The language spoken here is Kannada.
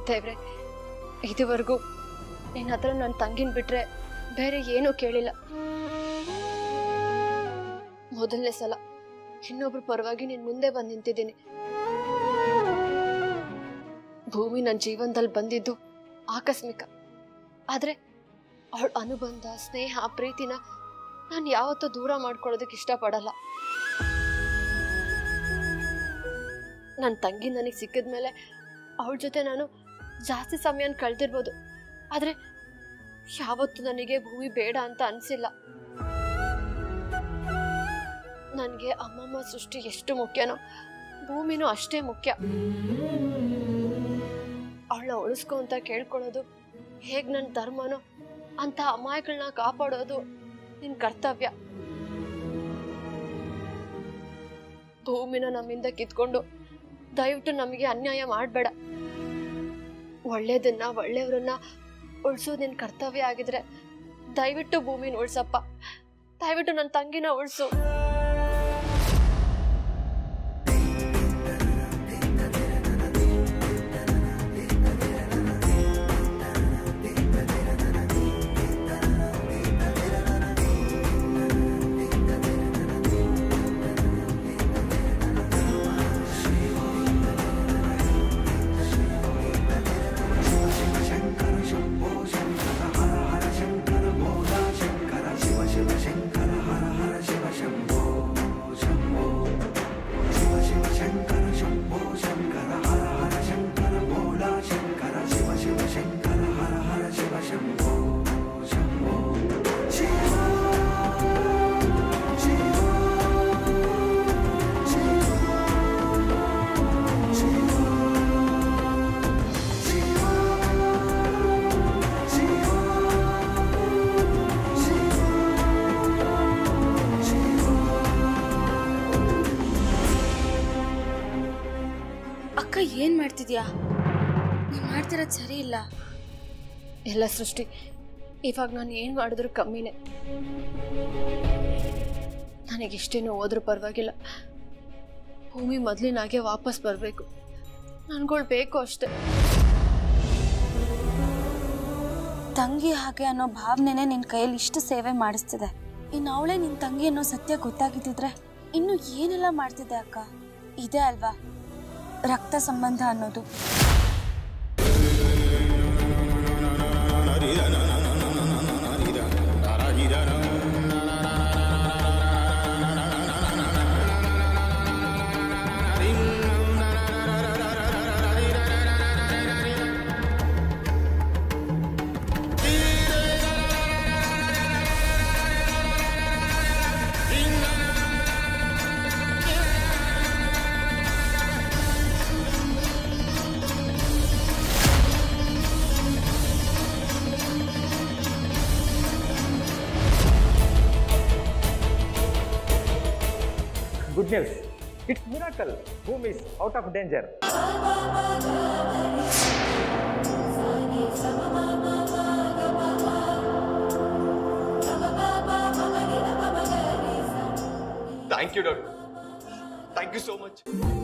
ದೇವ್ರೆ, ಇದುವರೆಗೂ ನಿನ್ನ ಹತ್ರ ನನ್ನ ತಂಗಿನ ಬಿಟ್ರೆ ಬೇರೆ ಏನೂ ಕೇಳಿಲ್ಲ. ಮೊದಲನೇ ಸಲ ಇನ್ನೊಬ್ರ ಪರವಾಗಿ ನಿನ್ ಮುಂದೆ ಬಂದು ನಿಂತಿದ್ದೀನಿ. ಭೂಮಿ ನನ್ನ ಜೀವನದಲ್ಲಿ ಬಂದಿದ್ದು ಆಕಸ್ಮಿಕ. ಆದ್ರೆ ಅವಳ ಅನುಬಂಧ, ಸ್ನೇಹ, ಪ್ರೀತಿನ ನಾನು ಯಾವತ್ತೂ ದೂರ ಮಾಡ್ಕೊಳ್ಳೋದಕ್ಕೆ ಇಷ್ಟಪಡಲ್ಲ. ನನ್ನ ತಂಗಿ ನನಗೆ ಸಿಕ್ಕಿದ್ಮೇಲೆ ಅವಳ ಜೊತೆ ನಾನು ಜಾಸ್ತಿ ಸಮಯನ ಕಳೆದಿರ್ಬೋದು. ಆದ್ರೆ ಯಾವತ್ತೂ ನನಗೆ ಭೂಮಿ ಬೇಡ ಅಂತ ಅನ್ಸಿಲ್ಲ. ನನಗೆ ಅಮ್ಮಮ್ಮ ಸೃಷ್ಟಿ ಎಷ್ಟು ಮುಖ್ಯನೋ ಭೂಮಿನೂ ಅಷ್ಟೇ ಮುಖ್ಯ. ಅವಳನ್ನ ಉಳಿಸ್ಕೊ ಅಂತ ಕೇಳ್ಕೊಳ್ಳೋದು ಹೇಗ್ ನನ್ನ ಧರ್ಮನೋ ಅಂತ ಅಮಾಯಗಳನ್ನ ಕಾಪಾಡೋದು ನಿನ್ ಕರ್ತವ್ಯ. ಭೂಮಿನ ನಮ್ಮಿಂದ ಕಿತ್ಕೊಂಡು ದಯವಿಟ್ಟು ನಮಗೆ ಅನ್ಯಾಯ ಮಾಡಬೇಡ. ಒಳ್ಳೇದನ್ನ ಒಳ್ಳೆಯವ್ರನ್ನ ಉಳಿಸೋದು ನಿನ್ ಕರ್ತವ್ಯ ಆಗಿದ್ರೆ ದಯವಿಟ್ಟು ಭೂಮಿನ ಉಳ್ಸಪ್ಪ. ದಯವಿಟ್ಟು ನನ್ನ ತಂಗಿನ ಉಳಿಸು. ಏನ್ ಮಾಡ್ತಿದ್ಯಾ? ನೀನ್ ಮಾಡ್ತಿರೋದು ಸರಿ ಇಲ್ಲ. ಎಲ್ಲ ಸೃಷ್ಟಿ, ಇವಾಗ ನಾನು ಏನ್ ಮಾಡಿದ್ರು ಕಮ್ಮಿನೇ. ನನಗೆಷ್ಟೇನೋ ಹೋದ್ರೂ ಪರವಾಗಿಲ್ಲ, ಭೂಮಿ ಮೊದಲಿನಾಗೆ ವಾಪಸ್ ಬರಬೇಕು. ನನ್ಗಳು ಬೇಕು ಅಷ್ಟೆ. ತಂಗಿ ಹಾಗೆ ಅನ್ನೋ ಭಾವನೆನೇ ನಿನ್ ಕೈಯಲ್ಲಿ ಇಷ್ಟು ಸೇವೆ ಮಾಡಿಸ್ತಿದೆ. ಇನ್ನು ಅವಳೇ ನಿನ್ ತಂಗಿ ಅನ್ನೋ ಸತ್ಯ ಗೊತ್ತಾಗಿದ್ದಿದ್ರೆ ಇನ್ನು ಏನೆಲ್ಲ ಮಾಡ್ತಿದ್ದೆ ಅಕ್ಕ. ಇದೇ ಅಲ್ವಾ ರಕ್ತ ಸಂಬಂಧ ಅನ್ನೋದು. Good news. It's miracle. Boom is out of danger. Thank you, doctor. Thank you so much.